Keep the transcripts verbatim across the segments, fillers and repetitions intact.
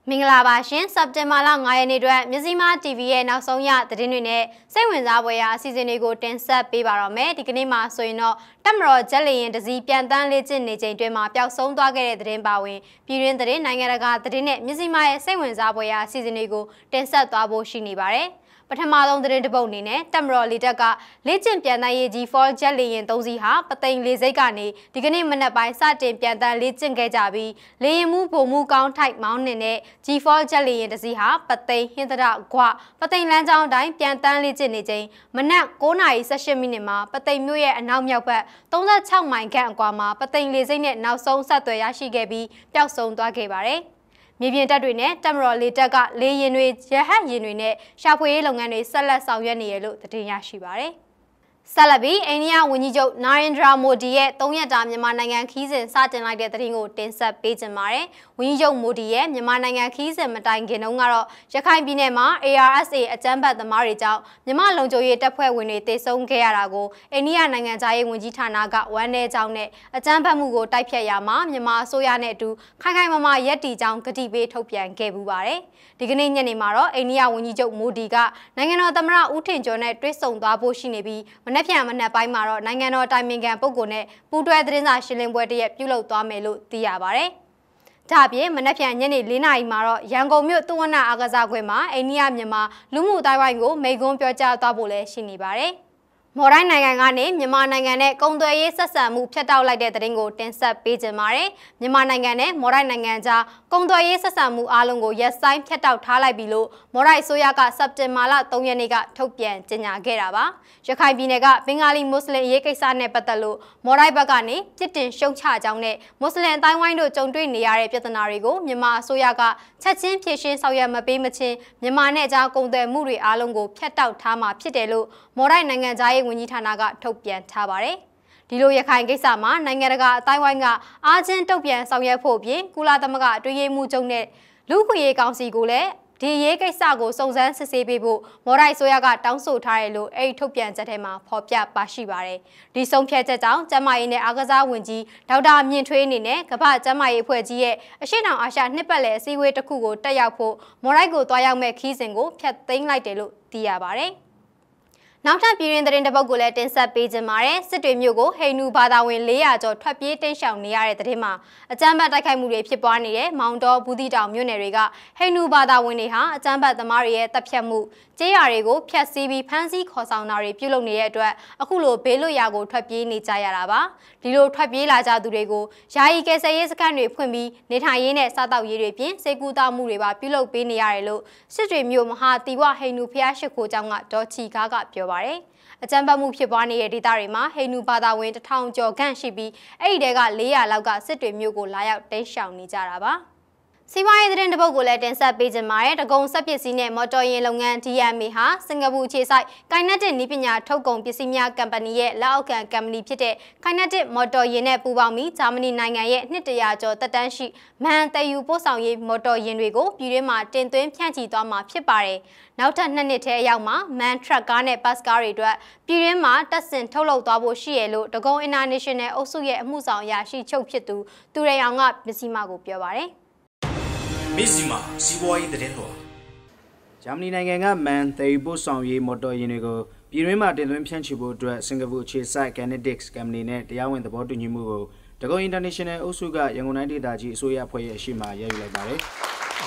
မင်္ဂလာပါရှင်စက်တင်ဘာလ၅ရက်နေ့အတွက်မြစီမာ တီဗီ ရဲ့နောက်ဆုံးရသတင်းတွေနဲ့စိတ်ဝင်စားဖွယ်ရာအစီအစဉ်တွေကိုတင်ဆက်ပေးပါတော့မယ်ဒီကနေ့မှာဆိုရင်တော့တက်မတော်ဂျက်လီရင်တစည်းပြန်တန်းလေ့ကျင့်နေချိန်တွင်မှာပျောက်ဆုံးသွားခဲ့တဲ့သတင်းပါဝင်ပြည်တွင်းသတင်းနိုင်ငံတကာသတင်းနဲ့မြစီမာရဲ့စိတ်ဝင်စားဖွယ်ရာအစီအစဉ်တွေကိုတင်ဆက်သွားဖို့ရှိနေပါတယ်ပထမဆုံးသတင်းတစ်ပုဒ်အနေနဲ့တက်မတော်လီတက်ကလေ့ကျင့်ပြန်တန်းရေးကြီး for ဂျက်လီရင်သုံးစီးဟာပသိမ်လေစိတ်ကနေဒီကနေ့မနက်ပိုင်းစတင်ပြန်တန်းလေ့ကျင့်ခဲ့ကြပြီးလေရင်မှုပုံမှုကောင်းထိုက်မောင်းနေတဲ့ ဂျီ ဖော ဂျက်လီရင်တစ်စီးဟာပသိမ်ဟင်းတရကွပသိမ်လမ်းကြောင်းအတိုင်းပြန်တန်းလေ့ကျင့်နေချိန်မနက်၉နာရီ၁၈မိနစ်မှာပသိမ်မြို့ရဲ့အနောက်မြောက်ဘက်၃၆မိုင်ခန့်အကွာမှာပသိမ်လေစိတ်နဲ့နောက်ဆုံးဆက်သွယ်ရရှိခဲ့ပြီးပျောက်ဆုံးသွားခဲ့ပါတယ်မြေပြင်တပ်တွေနဲ့တက်မတော်လေတက်ကလေရင်တွေရဟတ်ရင်တွေနဲ့ရှာဖွေရေးလုပ်ငန်းတွေဆက်လက်ဆောင်ရွက်နေရလို့သတင်းရရှိပါတယ်ဆက်လက်ပြီးအိန္ဒိယဝန်ကြီးချုပ်နာရင်ဒရာမိုဒီရဲ့သုံးရက်တာမြန်မာနိုင်ငံခီးစဉ်စတင်လိုက်တဲ့သတင်းကိုတင်ဆက်ပေးကြပါမယ်။ဝန်ကြီးချုပ်မိုဒီရဲ့မြန်မာနိုင်ငံခီးစဉ်မတိုင်ခင်တုန်းကတော့ရခိုင်ပြည်နယ်မှာ အေ အာရ် အက်စ် အေ အကြမ်းဖက်သမားတွေကြောင့်မြန်မာလုံခြုံရေးတပ်ဖွဲ့ဝင်တွေတေဆုံးခဲ့ရတာကိုအိန္ဒိယနိုင်ငံသားရေးဝန်ကြီးဌာနကဝန်내ကြောင်းနဲ့အကြမ်းဖက်မှုကိုတိုက်ဖျက်ရမှာမြန်မာအစိုးရနဲ့အတူခိုင်ခိုင်မာမာရပ်တည်ကြောင်းကတိပေးထုတ်ပြန်ခဲ့ပူပါတယ်။ဒီကနေ့ညနေမှာတော့အိန္ဒိယဝန်ကြီးချုပ်မိုဒီကနိုင်ငံတော်သမ္မတဦးထင်ကျော်နဲ့တွေ့ဆုံသွားဖို့ရှိနေပြီးမနေ့ပြန်မနေ့ပိုင်းမှာတော့နိုင်ငံတော်တိုင်ပင်ခံပုဂ္ဂိုလ်နဲ့ပူးတွဲသတင်းစာရှင်းလင်းပွဲတရက်ပြုလုပ်သွားမယ်လို့သိရပါတယ်။ဒါ့အပြင်မနက်ဖြန်ညနေ၄နာရီမှာတော့ရန်ကုန်မြို့သုဝဏအားကစားကွင်းမှာအိန္ဒိယမြန်မာလူမှုတိုင်းဝိုင်းကိုမိန့်ခွန်းပြောကြားသွားဖို့လည်းရှိနေပါတယ်။မော်တိုင်းနိုင်ငံကနေမြန်မာနိုင်ငံနဲ့ကုန်သွယ်ရေးဆက်ဆံမှုဖြတ်တောက်လိုက်တဲ့သတင်းကိုတင်ဆက်ပေးကြပါမယ်။မြန်မာနိုင်ငံနဲ့မော်တိုင်းနိုင်ငံကြားကုန်သွယ်ရေးဆက်ဆံမှုအားလုံးကိုရပ်ဆိုင်းဖြတ်တောက်ထားလိုက်ပြီလို့မော်တိုင်းအစိုးရကစက်တင်ဘာလ၃ရက်နေ့ကထုတ်ပြန်ကြေညာခဲ့တာပါ။ရခိုင်ပြည်နယ်ကဘင်္ဂါလီမွတ်စလင်ရေးကိစ္စနဲ့ပတ်သက်လို့မော်တိုင်းဘက်ကနေပြစ်တင်ရှုံချကြောင်းနဲ့မွတ်စလင်အတိုင်းဝိုင်းတို့ကြုံတွေ့နေရတဲ့ပြဿနာတွေကိုမြန်မာအစိုးရကချက်ချင်းဖြေရှင်းဆောင်ရွက်မပေးမချင်းမြန်မာနဲ့အကြားကုန်သွယ်မှုတွေအားလုံးကိုဖြတ်တောက်ထားမှာဖြစ်တယ်လို့မော်တိုင်းနိုင်ငံသားရေးဝန်ကြီးဌာနကထုတ်ပြန်ထားပါတယ်။ဒီလိုရခိုင်ကိစ္စမှာနိုင်ငံတကာအတိုင်းဝိုင်းကအားချင်းတုံ့ပြန်ဆောင်ရွက်ဖို့ပြင်ကုလသမဂ္ဂအတွင်းရေးမှူးချုပ်နဲ့လူ့ခွင့်ရေးကောင်စီကိုလည်းဒီရေးကိစ္စကိုစုံစမ်းစစ်ဆေးပေးဖို့မော်ဒိုင်ဆိုရကတောင်းဆိုထားတယ်လို့အဲ့ဒီထုတ်ပြန်ချက်ထဲမှာဖော်ပြပါရှိပါတယ်။ဒီဆုံးဖြတ်ချက်ကြောင့်ကျန်းမာရေးနဲ့အားကစားဝန်ကြီးဒေါက်တာမြင့်ထွေးအနေနဲ့ကမ္ဘာ့ကျန်းမာရေးအဖွဲ့ကြီးရဲ့အရှေ့တောင်အာရှနှစ်ပတ်လည်အစည်းအဝေးတစ်ခုကိုတက်ရောက်ဖို့မော်ဒိုင်ကိုတွားရောက်မဲ့ခီးစဉ်ကိုဖျက်သိမ်းလိုက်တယ်လို့သိရပါတယ်။နောက်ထပ်ပြည်တွင်းသတင်းတစ်ပုဒ်ကိုလည်းတင်ဆက်ပေးကြပါမယ်။စစ်တွေမြို့ကိုဟိန္ဒူဘာသာဝင်၄ရာကျော်ထွက်ပြေးတိမ်းရှောင်နေရတဲ့သတင်းမှာအကြမ်းဖက်တိုက်ခိုက်မှုတွေဖြစ်ပွားနေတဲ့မောင်တော်ဘူးတီတောင်မြို့နယ်တွေကဟိန္ဒူဘာသာဝင်တွေဟာအကြမ်းဖက်သမားတွေရဲ့တပ်ဖြတ်မှုကျေးရွာတွေကိုဖျက်ဆီးပြီးဖမ်းဆီးခေါ်ဆောင်တာတွေပြုလုပ်နေတဲ့အတွက်အခုလိုဘေးလွတ်ရာကိုထွက်ပြေးနေကြရတာပါ။ဒီလိုထွက်ပြေးလာကြသူတွေကိုယာယီကယ်ဆယ်ရေးစခန်းတွေဖွင့်ပြီးနေထိုင်ရေးနဲ့စားတောက်ရေးတွေပြင်စေကူတာမှုတွေပါပြုလုပ်ပေးနေရတယ်လို့စစ်တွေမြို့မဟာတီဝဟိန္ဒူဖျားရှိခိုးကျောင်းကဒေါ်ချီကားကပြောပါတယ်။အကြမ်းဖက်မှုဖြစ်ပွားနေတဲ့ဒေသတွေမှာဟိန္ဒူဘာသာဝင်တစ်ထောင်ကျော်ခန့်ရှိပြီးအဲ့ဒီတဲက၄ရာလောက်ကစစ်တွေမြို့ကိုလာရောက်တိမ်းရှောင်နေကြတာပါ။စီးပွားရေးသတင်းတစ်ပုဒ်ကိုလည်းတင်ဆက်ပေးကြပါရစေ။တကုံစက်ပစ္စည်းနဲ့မော်တော်ယာဉ်လုပ်ငန်း ဒီ အမ် အေ ဟာစင်ကာပူအခြေစိုက် Kinetic နည်းပညာထုတ်ကုန်ပစ္စည်းများကုမ္ပဏီရဲ့လက်အောက်ခံကုမ္ပဏီဖြစ်တဲ့ Kinetic မော်တော်ယာဉ်နဲ့ပူးပေါင်းပြီးဂျာမနီနိုင်ငံရဲ့နှစ်တရာကျော်သက်တမ်းရှိမန်တယူပို့ဆောင်ရေးမော်တော်ယာဉ်တွေကိုပြည်တွင်းမှာတင်သွင်းဖြန့်ချီသွားမှာဖြစ်ပါတယ်။နောက်ထပ်နှစ်နှစ်ထဲအရောက်မှာမန်ထရက်ကားနဲ့ဘတ်ကားတွေအတွက်ပြည်တွင်းမှာတက်ဆင်ထုတ်လုပ်သွားဖို့ရှိရလို့တကုံ International အုပ်စုရဲ့အမှုဆောင်အရာရှိချုပ်ဖြစ်သူသူရိန်အောင်ကမစ္စည်းမကိုပြောပါတယ်မစ္စည်းမစီးပွားရေးသတင်းတော်ဂျာမနီနိုင်ငံကမန်သယ်ယူပို့ဆောင်ရေးမော်တော်ယာဉ်တွေကိုပြည်တွင်းမှာတင်သွင်းဖြန့်ချီဖို့အတွက်စင်ကာပူအခြေစိုက် Kinetic ကုမ္ပဏီနဲ့တရားဝင်သဘောတူညီမှုကိုတကုံ International အုပ်စုကရန်ကုန်တိုင်းဒေသကြီးအစိုးရအဖွဲ့ရဲ့အရှိမရယူလိုက်ပါတယ်။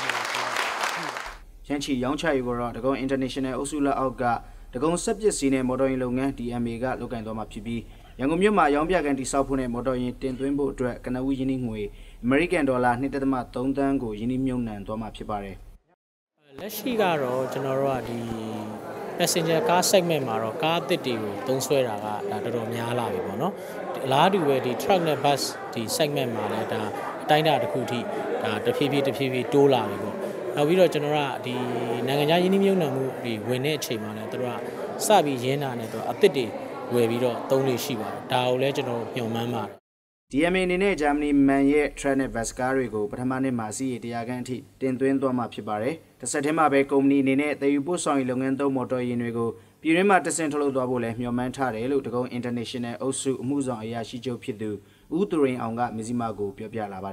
ရန်ချီရောင်းချရေးကိုတော့တကုံ International အုပ်စုလက်အောက်ကတကုံစက်ပစ္စည်းနဲ့မော်တော်ယာဉ်လုပ်ငန်း ဒီ အမ် အေ ကလုပ်ကိုင်သွားမှာဖြစ်ပြီးရန်ကုန်မြို့မှာရောင်းပြကန်တိစောက်ဖို့နဲ့မော်တော်ယာဉ်တင်သွင်းဖို့အတွက်ကနဦးယင်းနှိမ့်ငွေအမေရိကန်ဒေါ်လာ၂.၃သန်းကိုယင်းနှိမ့်မြုံနှံသွားမှာဖြစ်ပါတယ်။လက်ရှိကတော့ကျွန်တော်တို့ကဒီ passenger car segment မှာတော့ကားအသစ်တွေကိုသုံးစွဲတာကဒါတော်တော်များလာပြီပေါ့နော်။အလားတူပဲဒီ truck နဲ့ bus ဒီ segment မှာလည်းဒါအတိုင်းအတာတစ်ခုထိဒါတဖြည်းဖြည်းတဖြည်းဖြည်းတိုးလာပြီပေါ့။နောက်ပြီးတော့ကျွန်တော်ကဒီနိုင်ငံခြားယင်းနှိမ့်မြုံနှံမှုဒီဝင်တဲ့အချိန်မှာလည်းတို့ကစပြီးရင်းတာနဲ့တို့အသစ်တွေဝယ်ပြီးတော့သုံးလို့ရှိပါတယ်ဒါကိုလည်းကျွန်တော်ညွှန်မှန်းပါတယ်ဒီ အမ် အေ အနေနဲ့ဂျာမနီမန်ရဲ့ truck နဲ့ bus ကားတွေကိုပထမနှစ်မှာစီးရီတရားခန့်အထိတင်သွင်းသွားမှာဖြစ်ပါတယ်တစ်ဆက်တည်းမှာပဲကုမ္ပဏီအနေနဲ့တည်ယူပို့ဆောင်ရေးလုပ်ငန်းသုံးမော်တော်ယာဉ်တွေကိုပြည်တွင်းမှာတဆင့်ထုတ်လုပ်သွားဖို့လည်းမျှော်မှန်းထားတယ်လို့တကုံ International အုပ်စုအမှုဆောင်အရာရှိချုပ်ဖြစ်သူဦးသူရိန်အောင်ကမစ္စည်းမကိုပြောပြလာပါတယ်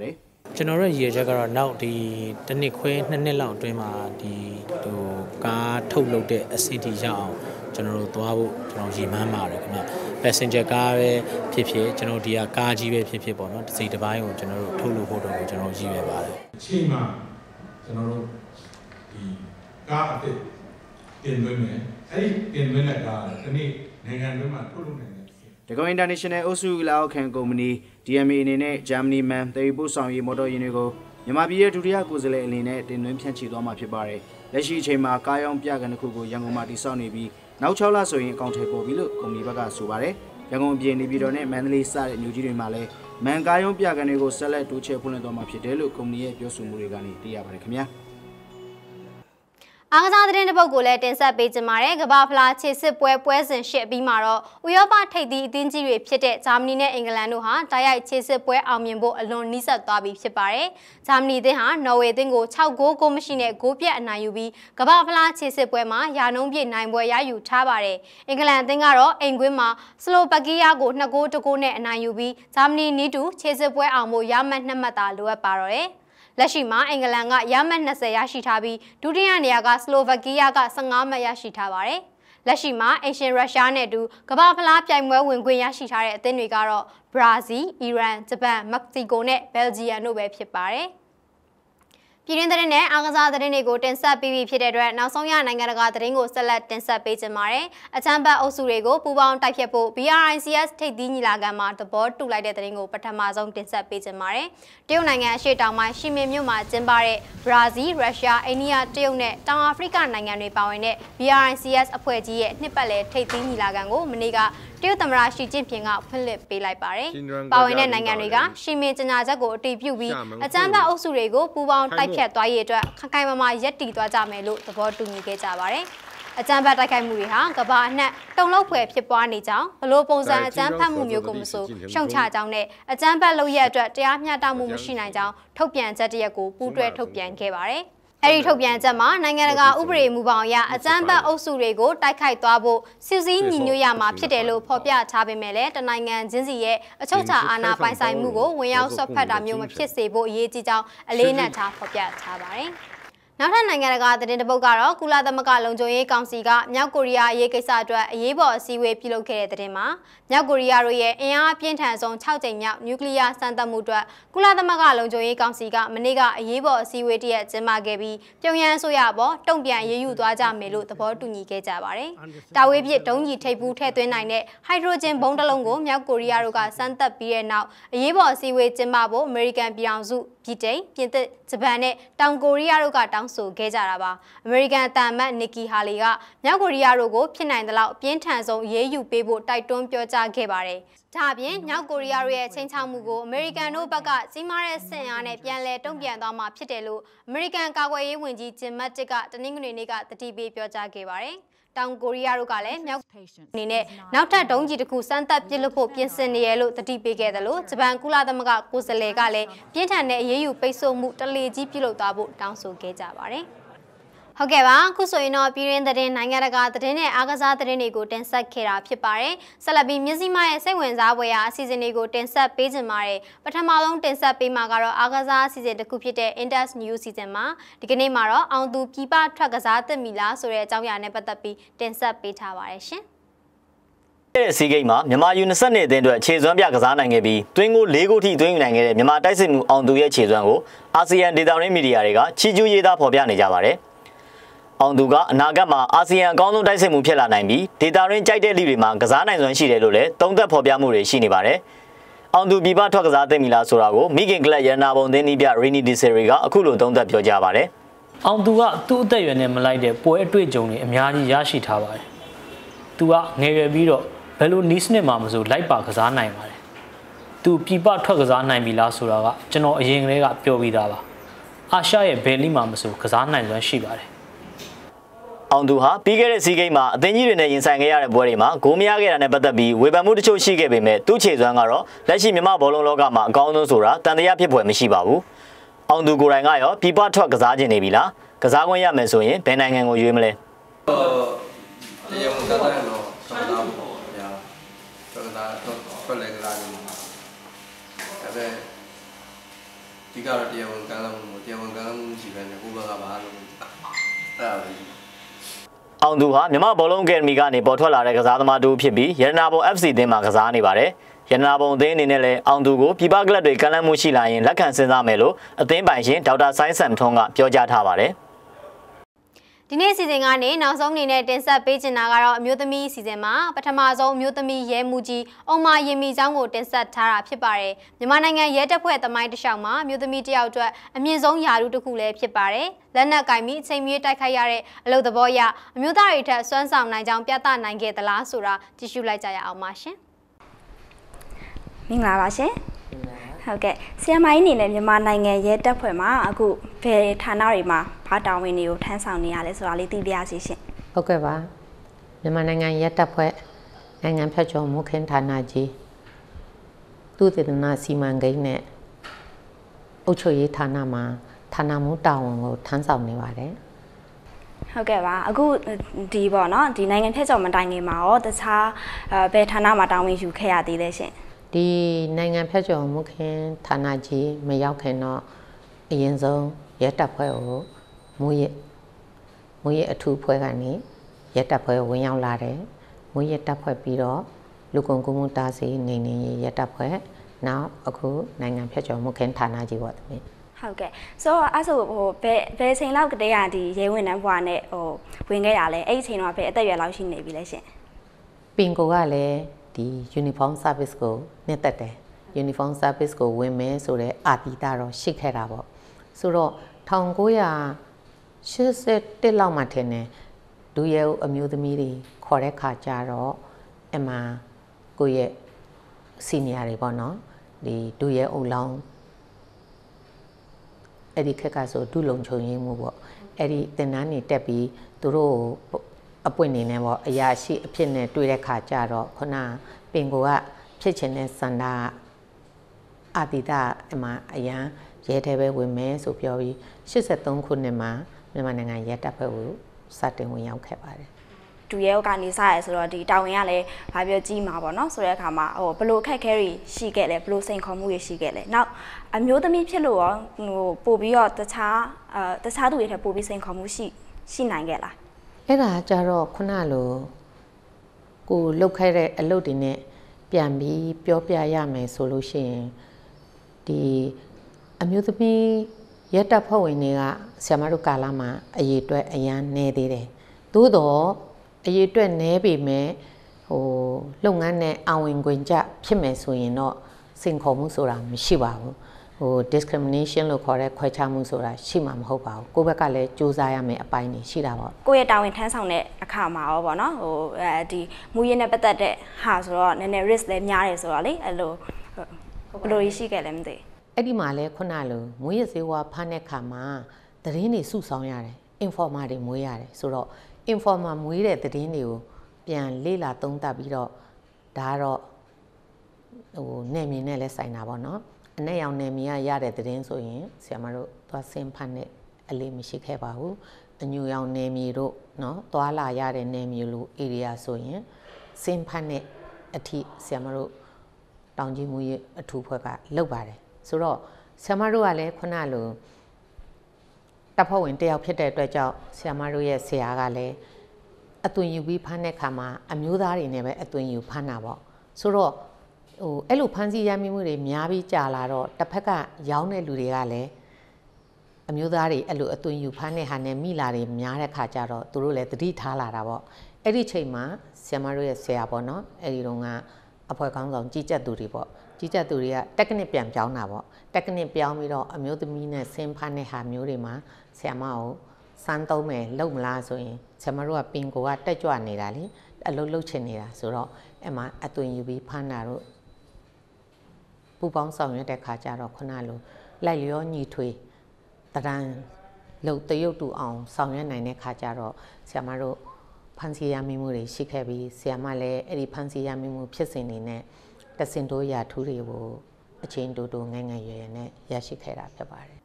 ကျွန်တော်တို့ရည်ချက်ကတော့နောက်ဒီတစ်နှစ်ခွဲနှစ်နှစ်လောက်အတွင်းမှာဒီဟိုကားထုတ်လုပ်တဲ့အစီအတီရအောင်ကျွန်တော်တို့သွားဖို့ကျွန်တော်ရည်မှန်းပါတယ်ခင်ဗျ passenger ကားပဲဖြစ်ဖြစ်ကျွန်တော်ဒီကကားကြီးပဲဖြစ်ဖြစ်ပေါ့နော်တစ်စိတ်တစ်ပိုင်းကိုကျွန်တော်တို့ထုတ်လုပ်ဖို့တော့ကျွန်တော်ရည်ရွယ်ပါတယ်အချိန်မှာကျွန်တော်တို့ဒီကားအစ်တင်သွင်းမယ်အဲ့ဒီတင်သွင်းတဲ့ကားကဒီနေ့နိုင်ငံတွင်းမှာထုတ်လုပ်နိုင်တယ်ဒဂုံ International အုပ်စုလက်အောက်ခံကုမ္ပဏီ D M A အနေနဲ့ Germany Man တည်ပို့ဆောင်ရေးမော်တော်ယာဉ်တွေကိုမြန်မာပြည်ရဲ့ဒုတိယကိုယ်စားလှယ်အနေနဲ့တင်သွင်းဖြန့်ချိသွားမှာဖြစ်ပါတယ်။လက်ရှိအချိန်မှာကားရောင်းပြကန်တစ်ခုကိုရန်ကုန်မှာတည်ဆောက်နေပြီးနောက်၆လဆိုရင်အကောင့်ထဲပေါ်ပြီလို့ကုမ္ပဏီဘက်ကဆိုပါတယ်။ရန်ကုန်အပြင်နေပြည်တော်နဲ့မန္တလေးစတဲ့မြို့ကြီးတွေမှာလည်းမန်ကားရောင်းပြကန်တွေကိုဆက်လက်တိုးချဲ့ဖွင့်လှစ်သွားမှာဖြစ်တယ်လို့ကုမ္ပဏီရဲ့ပြောဆိုမှုတွေကနေသိရပါတယ်ခင်ဗျာ။အားကစားသတင်းတစ်ပုဒ်ကိုလည်းတင်ဆက်ပေးကြပါမယ်။ကမ္ဘာဖလားခြေစစ်ပွဲပွဲစဉ်ရှစ်ပြီးမှာတော့ဥရောပထိပ်သီးအသင်းကြီးတွေဖြစ်တဲ့ဂျာမနီနဲ့အင်္ဂလန်တို့ဟာတိုက်ရိုက်ခြေစစ်ပွဲအောင်မြင်ဖို့အလွန်နီးစပ်သွားပြီဖြစ်ပါတယ်။ဂျာမနီအသင်းဟာနော်ဝေအသင်းကို၆ဂိုးကိုမရှိနဲ့ဂိုးပြတ်အနိုင်ယူပြီးကမ္ဘာဖလားခြေစစ်ပွဲမှာရာနှုန်းပြည့်နိုင်ပွဲရယူထားပါတယ်။အင်္ဂလန်အသင်းကတော့အိမ်ကွင်းမှာစလိုဗက်ကီးယားကိုနှစ်ဂိုးတစ်ဂိုးနဲ့အနိုင်ယူပြီးဂျာမနီနီးတူခြေစစ်ပွဲအောင်ဖို့ရမှတ်နှစ်မှတ်သာလိုအပ်ပါတော့တယ်။လက်ရှိမှာအင်္ဂလန်ကရမှတ်နှစ်ဆယ်ရရှိထားပြီးဒုတိယနေရာကစလိုဗက်ကီးယားက၁၅မှတ်ရရှိထားပါတယ်။လက်ရှိမှာအရှင်ရုရှားနဲ့အတူကမ္ဘာဖလားပြိုင်ပွဲဝင်ခွင့်ရရှိထားတဲ့အသင်းတွေကတော့ဘရာဇီး၊အီရန်၊ဂျပန်၊မက္ကဆီကိုနဲ့ဘယ်လ်ဂျီယံတို့ပဲဖြစ်ပါတယ်။ပြည်တွင်းသတင်းနဲ့အားကစားသတင်းတွေကိုတင်ဆက်ပေးပြီးဖြစ်တဲ့အတွက်နောက်ဆုံးရနိုင်ငံတကာသတင်းကိုဆက်လက်တင်ဆက်ပေးကြပါမယ်။အချမ်းဘတ်အုပ်စုတွေကိုပူးပေါင်းတိုက်ဖြတ်ဖို့ B R I C S ထိပ်သီးညီလာခံမှာသဘောတူလိုက်တဲ့သတင်းကိုပထမဆုံးတင်ဆက်ပေးကြပါမယ်။တရုတ်နိုင်ငံအရှေ့တောင်ပိုင်းရှီမင်မြို့မှာကျင်းပတဲ့ဘရာဇီး၊ရုရှား၊အိန္ဒိယ၊တရုတ်နဲ့တောင်အာဖရိကနိုင်ငံတွေပါဝင်တဲ့ B R I C S အဖွဲ့ကြီးရဲ့နှစ်ပတ်လည်ထိပ်သီးညီလာခံကိုမနေ့ကတရုတ်သမ္မတရှီကျင့်ဖျင်ကဖွင့်လှစ်ပေးလိုက်ပါတယ်။ပါဝင်တဲ့နိုင်ငံတွေကရှီမင်ကြေညာချက်ကိုအတည်ပြုပြီးအကြမ်းဖက်အုပ်စုတွေကိုပူးပေါင်းတိုက်ဖြတ်သွားရေးအတွက်ခိုင်ခိုင်မာမာရပ်တည်သွားကြမယ်လို့သဘောတူညီခဲ့ကြပါတယ်။အကြမ်းဖက်တိုက်ခိုက်မှုတွေဟာကမ္ဘာအနှံ့တုံ့လောက်ဖွယ်ဖြစ်ပွားနေကြောင်းဘလို့ပုံစံအကြမ်းဖက်မှုမျိုးကိုမဆိုရှုံချကြောင်းနဲ့အကြမ်းဖက်လုပ်ရအတွက်တရားမျှတမှုမရှိနိုင်ကြောင်းထုတ်ပြန်ချက်တရက်ကိုပူးတွဲထုတ်ပြန်ခဲ့ပါတယ်။အဲ့ဒီထုတ်ပြန်ချက်မှာနိုင်ငံတကာဥပဒေမူဘောင်အရအကြမ်းဖက်အုပ်စုတွေကိုတိုက်ခိုက်သွားဖို့စီစည်းညီညွတ်ရမှာဖြစ်တယ်လို့ဖော်ပြထားပေမဲ့လည်းတနိုင်ငံချင်းစီရဲ့အချုပ်အခြာအာဏာပိုင်ဆိုင်မှုကိုဝင်ရောက်ဆွတ်ဖက်တာမျိုးမဖြစ်စေဖို့အရေးကြီးကြောင်းအလေးနက်ထားဖော်ပြထားပါတယ်။နောက်ထပ်နိုင်ငံတကာသတင်းတစ်ပုဒ်ကတော့ကုလသမဂ္ဂလုံခြုံရေးကောင်စီကမြောက်ကိုရီးယားအရေးကိစ္စအတွက်အရေးပေါ်အစည်းအဝေးပြုလုပ်ခဲ့တဲ့သတင်းမှာမြောက်ကိုရီးယားတို့ရဲ့အင်အားပြင်းထန်ဆုံး၆ကြိမ်မြောက်နျူကလ িয়ার စမ်းသပ်မှုအတွက်ကုလသမဂ္ဂလုံခြုံရေးကောင်စီကမနေ့ကအရေးပေါ်အစည်းအဝေးတရက်ကျင်းပခဲ့ပြီးပြုံယမ်းအစိုးရပေါ်တုံ့ပြန်ရေးယူသွားကြမယ်လို့သဘောတူညီခဲ့ကြပါတယ်။တာဝေးပြစ်ဒုံးကြီးထိပ်ဖူးထည့်သွင်းနိုင်တဲ့ဟိုက်ဒရိုဂျင်ဘုံတစ်လုံးကိုမြောက်ကိုရီးယားတို့ကစမ်းသပ်ပြီးတဲ့နောက်အရေးပေါ်အစည်းအဝေးကျင်းပဖို့အမေရိကန်ပြည်ထောင်စုဗြိတိန်ပြင်သစ်ဂျပန်နဲ့တောင်ကိုရီးယားတို့ကတောင်းဆိုခဲ့ကြတာပါအမေရိကန်တာမတ်နီကီဟာလီကမြောက်ကိုရီးယားတို့ကိုဖြစ်နိုင်သလောက်အပြင်းထန်ဆုံးအရေးယူပေးဖို့တိုက်တွန်းပြောကြားခဲ့ပါတယ်ဒါအပြင်မြောက်ကိုရီးယားတို့ရဲ့ချိန်ချောက်မှုကိုအမေရိကန်တို့ဘက်ကကြီးမားတဲ့ဆင်အားနဲ့ပြန်လည်တုံ့ပြန်သွားမှာဖြစ်တယ်လို့အမေရိကန်ကာကွယ်ရေးဝန်ကြီးဂျင်မတ်တစ်ကတနင်္ဂနွေနေ့ကတတိပေးပြောကြားခဲ့ပါတယ်တောင်ကိုရီးယားတို့ကလည်းမြောက်အနေနဲ့နောက်ထပ်ဒုံးကြီးတစ်ခုစမ်းသပ်ပစ်လွှတ်ဖို့ပြင်ဆင်နေရလို့တတိပေးခဲ့တယ်လို့ဂျပန်ကုလသမဂ္ဂကိုယ်စားလှယ်ကလည်းပြင်းထန်တဲ့အရေးယူပိတ်ဆို့မှုတလေကြီးပြုလုပ်သွားဖို့တောင်းဆိုခဲ့ကြပါတယ်ဟုတ်ကဲ့ပါအခုဆိုရင်တော့ပြည်ရင်းသတင်းနိုင်ငံတကာသတင်းနဲ့အားကစားသတင်းတွေကိုတင်ဆက်ခဲ့တာဖြစ်ပါတယ်ဆက်လက်ပြီးမြစည်းမရဲ့စိတ်ဝင်စားဖွယ်ရာအစီအစဉ်တွေကိုတင်ဆက်ပေးကြပါမယ်ပထမဆုံးတင်ဆက်ပေးမှာကတော့အားကစားအစီအစဉ်တစ်ခုဖြစ်တဲ့ Indus News Season မှာဒီကနေ့မှာတော့အောင်သူပြည်ပထွက်ကစားသင့်ပြီလားဆိုတဲ့အကြောင်းအရာနဲ့ပတ်သက်ပြီးတင်ဆက်ပေးထားပါတယ်ရှင်တဲ့စီဂိမ်းမှာမြန်မာယူနှစ်နှစ်အသင်းအတွက်ခြေစွမ်းပြကစားနိုင်ခဲ့ပြီးတွင်းကို၄ဂိုးထိသွင်းယူနိုင်ခဲ့တဲ့မြန်မာတိုက်စစ်မှုအောင်သူရဲ့ခြေစွမ်းကိုအာဆီယံဒေသတွင်းမီဒီယာတွေကချီးကျူးရေးသားဖော်ပြနေကြပါတယ်အောင်သူကအနာဂတ်မှာအာဆီယံအကောင်းဆုံးတိုက်စစ်မှုဖြစ်လာနိုင်ပြီးဒေတာရင်းကြိုက်တဲ့လိတွေမှာကစားနိုင်စွမ်းရှိတယ်လို့လည်းသုံးသပ်ဖော်ပြမှုတွေရှိနေပါတယ်။အောင်သူပြည်ပထွက်ကစားသင့်ပြီလားဆိုတာကိုမိခင်ကလပ်ရန်နာဘုံသင်းနီးပြရီနီဒီဆယ်ရီကအခုလိုသုံးသပ်ပြောကြားပါတယ်။အောင်သူကသူ့အသက်အရွယ်နဲ့မလိုက်တဲ့ပွဲအတွေ့အကြုံတွေအများကြီးရရှိထားပါတယ်။သူကငယ်ရွယ်ပြီးတော့ဘယ်လိုနီးစနစ်မှမဆိုလိုက်ပါကစားနိုင်ပါတယ်။သူပြည်ပထွက်ကစားနိုင်ပြီလားဆိုတာကကျွန်တော်အရင်ကတည်းကပြောပြီးသားပါ။အာရှရဲ့ဘယ်လိမှမဆိုကစားနိုင်စွမ်းရှိပါတယ်အောင်သူဟာပြီးခဲ့တဲ့စီးဂိမ်းမှာအသင်းကြီးတွေနဲ့ရင်ဆိုင်ခဲ့ရတဲ့ပွဲတွေမှာဂိုးမရခဲ့တာနဲ့ပတ်သက်ပြီးဝေဖန်မှုတချို့ရှိခဲ့ပေမဲ့သူ့ခြေစွမ်းကတော့လက်ရှိမြန်မာဘောလုံးလောကမှာအကောင်းဆုံးဆိုတာတန်တရားဖြစ်ဖွယ်မရှိပါဘူး။အောင်သူကိုယ်တိုင်ကရောပြည်ပထွက်ကစားခြင်းနေပြီလား။ကစားခွင့်ရမယ်ဆိုရင်ဘယ်နိုင်ငံကိုရွေးမလဲ။တရားဝင်ကစားတယ်တော့ဆက်သားဖို့ဗျာ။ဆက်ကစားထွက်လဲကစားနေမှာ။ဒါပေမဲ့ဒီကတော့တရားဝင်ကမ်းလှမ်းမှုတရားဝင်ကမ်းလှမ်းမှုရှိပဲနဲ့ကိုဘကပါလို့အဲ့ဒါပဲအောင်သူဟာမြန်မာဘောလုံးအကယ်ဒမီကနေပေါ်ထွက်လာတဲ့ကစားသမားတူဖြစ်ပြီးရတနာပုံ F C အသင်းမှာကစားနေပါတယ်ရတနာပုံအသင်းအနေနဲ့လည်းအောင်သူကိုပြည်ပကလပ်တွေကမ်းလှမ်းမှုရှိလာရင်လက်ခံစဉ်းစားမယ်လို့အသင်းပိုင်ရှင်ဒေါက်တာဆိုင်းဆမ်ထွန်းကပြောကြားထားပါတယ်ဒီနေ့စီစဉ်ကနေနောက်ဆုံးအနေနဲ့တင်ဆက်ပေးချင်တာကတော့အမျိုးသမီးစီစဉ်မှာပထမဆုံးအမျိုးသမီးရဲမှုကြီးအုံမာရင်မီချောင်းကိုတင်ဆက်ထားတာဖြစ်ပါတယ်မြန်မာနိုင်ငံရဲတပ်ဖွဲ့သမိုင်းတစ်လျှောက်မှာအမျိုးသမီးတစ်ယောက်အတွက်အမြင့်ဆုံးယာရုတစ်ခုလည်းဖြစ်ပါတယ်လက်နက်ကင်ပြီးအချိန်မီတိုက်ခိုက်ရတဲ့အလုပ်သဘောရအမျိုးသားတွေထက်စွမ်းဆောင်နိုင်ကြောင်းပြသနိုင်ခဲ့သလားဆိုတာကြည့်ရှုလိုက်ကြရအောင်ပါရှင်မင်္ဂလာပါရှင်ဟုတ်ကဲ့ဆီယမ်မိုင်းအနေနဲ့မြန်မာနိုင်ငံရဲတပ်ဖွဲ့မှာအခုဘယ်ဌာနတွေမှာဘာတာဝန်တွေကိုထမ်းဆောင်နေရလဲဆိုတာလေးသိပြရစီရှင်ဟုတ်ကဲ့ပါမြန်မာနိုင်ငံရဲတပ်ဖွဲ့နိုင်ငံဖြတ်ကျော်မှုခင်းဌာနကြီးသူတည်တနာစီမံကိန်းနဲ့အုပ်ချုပ်ရေးဌာနမှာဌာနမှူးတာဝန်ကိုထမ်းဆောင်နေပါတယ်ဟုတ်ကဲ့ပါအခုဒီပေါ့နော်ဒီနိုင်ငံဖြတ်ကျော်မတိုင်ခင်မှာရောတခြားဘယ်ဌာနမှာတာဝန်ယူခဲ့ရသေးလဲရှင်ဒီနိုင်ငံဖြတ်ကျော်မှုခင်းဌာနကြီးမရောက်ခင်တော့အရင်ဆုံးရဲတပ်ဖွဲ့ကိုမူရမူရအထူးဖွဲ့ကနေရဲတပ်ဖွဲ့ဝင်ရောက်လာတယ်မူရတပ်ဖွဲ့ပြီးတော့လူကုန်ကူးမှုတားဆီးနေနေရဲတပ်ဖွဲ့နောက်အခုနိုင်ငံဖြတ်ကျော်မှုခင်းဌာနကြီးပေါ့သမီးဟုတ်ကဲ့ဆိုတော့အဲ့ဆိုဟိုဘယ်ဘယ်ချိန်လောက်ကတည်းကဒီရဲဝင်နှန်းဘွားနဲ့ဟိုဝင်ခဲ့တာလဲအဲ့ဒီချိန်တော့ဘယ်အသက်အရွယ်လောက်ရှိနေပြီလဲရှင်ပင်ကိုကလည်းဒီ uniform service ကိုနှစ်သက်တယ် uniform service ကိုဝင်မယ်ဆိုတော့အာတိတာတော့ရှိခဲ့တာပေါ့ဆိုတော့၁၉၈၁လောက်မှထင်တယ်ဒူရဲအမျိုးသမီးတွေခေါ်တဲ့ခါကျတော့အမှကိုရဲ့ senior တွေပေါ့နော်ဒီဒူရဲအုပ်လောင်းအဲ့ဒီခက်ကဆိုဒုလုံချုံရင်းမှုပေါ့အဲ့ဒီတင်တန်းနေတက်ပြီးသူတို့အပွင့်နေနေပေါ့အရာရှိအဖြစ်နဲ့တွေ့တဲ့ခါကျတော့ခုနပင်ကိုကဖြစ်ချင်တဲ့စန္ဒအာတိတအမှအရန်ရဲထဲပဲဝင်မယ်ဆိုပြောပြီး၈၃ခုနှစ်မှာမြန်မာနိုင်ငံရဲတပ်ဖွဲ့ကိုစတင်ဝင်ရောက်ခဲ့ပါတယ်ဒူရဲကနေစရဲဆိုတော့ဒီတာဝန်ကလည်းဘာပြောကြီးမှာပေါ့နော်ဆိုတဲ့အခါမှာဟိုဘလို့ခက်ခဲတွေရှိခဲ့လဲဘလို့စိန်ခေါ်မှုတွေရှိခဲ့လဲနောက်အမျိုးသမီးဖြစ်လို့ရောဟိုပို့ပြီးတော့တခြားအဲတခြားသူတွေထက်ပို့ပြီးစိန်ခေါ်မှုရှိရှိနိုင်ခဲ့လားအဲ့ဒါကြတော့ခုနလိုကိုလှုပ်ခဲ့တဲ့အလုပ်တွေနဲ့ပြန်ပြီးပြောပြရမယ်ဆိုလို့ရှိရင်ဒီအမျိုးသမီးရဲတပ်ဖွဲ့ဝင်တွေကဆရာမတို့ကာလမှာအရေးအတွက်အရန်နေသေးတယ်သို့တော့အရေးအတွက်နည်းပေမဲ့ဟိုလုပ်ငန်းနဲ့အဝင်ခွင့်ကြဖြစ်မယ်ဆိုရင်တော့စိန်ခေါ်မှုဆိုတာမရှိပါဘူးဟို discrimination လို့ခေါ်တဲ့ခွဲခြားမှုဆိုတာရှိမှာမဟုတ်ပါဘူးကိုယ့်ဘက်ကလည်းစူးစမ်းရမယ်အပိုင်းတွေရှိတာပေါ့ကိုယ့်ရဲ့တာဝန်ထမ်းဆောင်တဲ့အခါမှာရောပေါ့နော်ဟိုအဲဒီမူရင်းနဲ့ပတ်သက်တဲ့ဟာဆိုတော့နည်းနည်း risk လည်းများတယ်ဆိုတော့လေအဲ့လိုဘယ်လိုရှိခဲ့လဲမသိအဲ့ဒီမှာလဲခုနလိုမွေးရစေဝါဖမ်းတဲ့ခါမှာသတင်းတွေစုဆောင်းရတယ် informer တွေမွေးရတယ်ဆိုတော့ informer မွေးတဲ့သတင်းတွေကိုပြန်လေ့လာသုံးသပ်ပြီးတော့ဒါကတော့ဟိုနယ်မြေနဲ့လဲဆိုင်တာပေါ့နော်အနဲ့ရောင်နယ်မြေကရတဲ့သတင်းဆိုရင်ဆရာမတို့သွားစင်းဖတ်နဲ့အလေးမရှိခဲ့ပါဘူးအညူရောင်နယ်မြေတို့နော်သွားလာရတဲ့နယ်မြေလို area ဆိုရင်စင်းဖတ်နဲ့အထိဆရာမတို့တောင်ကြီးမူရဲ့အထူးဖွဲ့ကလုပ်ပါတယ်ဆိုတော့ဆရာမတို့ကလည်းခုနလိုတပ်ဖွဲ့ဝင်တယောက်ဖြစ်တဲ့အတွက်ကြောင့်ဆရာမတို့ရဲ့ဆရာကလည်းအသွင်ယူပြီးဖမ်းတဲ့ခါမှာအမျိုးသားတွေနဲ့ပဲအသွင်ယူဖမ်းတာပေါ့ဆိုတော့ဟိုအဲ့လိုဖမ်းဆီးရမိမှုတွေများပြီးကြာလာတော့တစ်ဖက်ကရောင်းတဲ့လူတွေကလည်းအမျိုးသားတွေအဲ့လိုအသွင်ယူဖမ်းတဲ့ဟာနဲ့မိလာတွေများတဲ့ခါကျတော့သူတို့လည်းတတိထားလာတာပေါ့အဲ့ဒီချိန်မှာဆရာမတို့ရဲ့ဆရာပေါ့နော်အဲ့ဒီတော့ကအဖွဲကောင်းဆောင်ကြီးကြပ်သူတွေပေါ့ကြီးကြပ်သူတွေကတက်ကနစ်ပြန်ပြောင်းတာပေါ့တက်ကနစ်ပြောင်းပြီးတော့အမျိုးသမီးနဲ့ဆင်းဖမ်းတဲ့ဟာမျိုးတွေမှာဆရာမကိုစမ်းသုံးမယ်လုပ်မလားဆိုရင်ဆရာမတို့ကပင်ကိုကတက်ကြွနေတာလေအလုပ်လုပ်ချင်နေတာဆိုတော့အဲ့မှာအသွင်ယူပြီးဖမ်းတာတို့ပူပေါင်းဆောင်ရွက်တဲ့ခါကျတော့ခုနလိုလိုက်လျောညီထွေတရန်လှုပ်တရုတ်တူအောင်ဆောင်ရွက်နိုင်တဲ့ခါကျတော့ဆရာမတို့ဖန်စီရမိမှုတွေရှိခဲ့ပြီးဆရာမလည်းအဲ့ဒီဖန်စီရမိမှုဖြစ်စဉ်တွေနဲ့တစင်တိုးရာထူးတွေကိုအချင်းတူတူငယ်ငယ်ရွယ်ရွယ်နဲ့ရရှိခဲ့တာဖြစ်ပါတယ်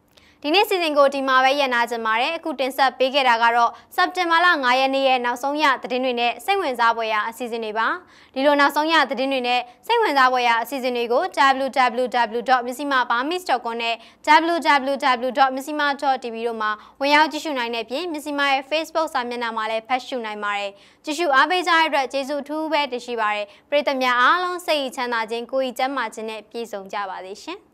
ဒီနေ့စီစဉ်ကိုဒီမှာပဲရနာကြပါရယ်အခုတင်ဆက်ပေးခဲ့တာကတော့စက်တင်ဘာလ၅ရက်နေ့ရဲ့နောက်ဆုံးရသတင်းတွေနဲ့စိတ်ဝင်စားဖွယ်ရာအစီအစဉ်တွေပါဒီလိုနောက်ဆုံးရသတင်းတွေနဲ့စိတ်ဝင်စားဖွယ်ရာအစီအစဉ်တွေကို w w w dot myanmar burmese dot com နဲ့ w w w dot myanmar dot t v တို့မှာဝင်ရောက်ကြည့်ရှုနိုင်တဲ့ပြင်မြန်မာရဲ့ Facebook စာမျက်နှာမှာလည်းဖတ်ရှုနိုင်ပါတယ်ကြည့်ရှုအားပေးကြတဲ့အတွက်ကျေးဇူးအထူးပဲတင်ရှိပါတယ်ပရိသတ်များအားလုံးစိတ်ချမ်းသာခြင်းကိုယ်ဤကျန်းမာခြင်းနဲ့ပြည့်စုံကြပါစေရှင်